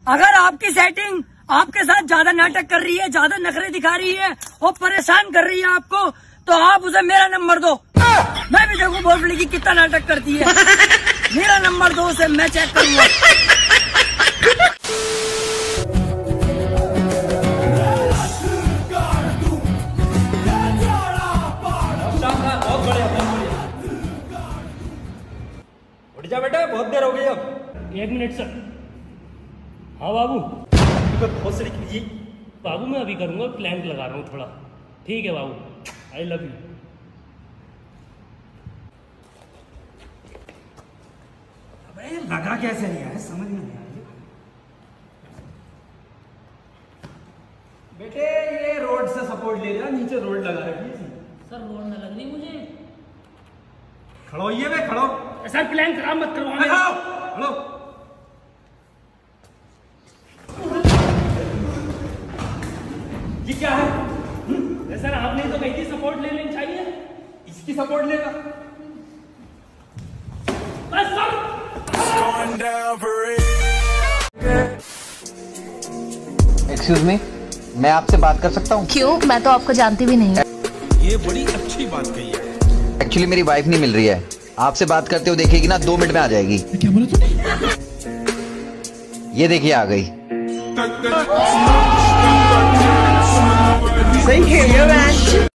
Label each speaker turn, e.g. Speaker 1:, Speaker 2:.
Speaker 1: अगर आपकी सेटिंग आपके साथ ज्यादा नाटक कर रही है, ज्यादा नखरे दिखा रही है और परेशान कर रही है आपको, तो आप उसे मेरा नंबर दो। मैं भी देखूं भोसड़ी की कितना नाटक करती है। मेरा नंबर दो उसे, मैं चेक करूंगा।
Speaker 2: उठ जा बेटा, बहुत देर हो गई अब।
Speaker 3: 1 मिनट सर। हाँ बाबू।
Speaker 2: भोसड़ी कीजिए
Speaker 3: बाबू, मैं अभी करूँगा, प्लान लगा रहा हूँ थोड़ा। ठीक है बाबू, आई लव यू।
Speaker 2: अबे लगा कैसे नहीं है, समझ में नहीं आई। बेटे ये रोड से सपोर्ट ले रहा, नीचे रोड लगा रखी है।
Speaker 3: सर रोड न लग रही मुझे।
Speaker 2: खड़ो होइए बे, खड़ो।
Speaker 3: सर प्लान खराब मत करवाओ।
Speaker 2: खड़ो। ये क्या है?
Speaker 3: सर आपने तो कही थी सपोर्ट ले लेनी चाहिए।
Speaker 2: इसकी सपोर्ट लेगा।
Speaker 3: बस सर।
Speaker 4: एक्सक्यूज मी, मैं आपसे बात कर सकता हूँ?
Speaker 5: क्यों? मैं तो आपको जानती भी नहीं।
Speaker 6: ये बड़ी अच्छी बात कही है।
Speaker 4: एक्चुअली मेरी वाइफ नहीं मिल रही है, आपसे बात करते हुए देखेगी ना, 2 मिनट में आ जाएगी।
Speaker 6: क्या बोला तूने?
Speaker 4: ये देखिए आ गई।
Speaker 1: सही खेल मैच।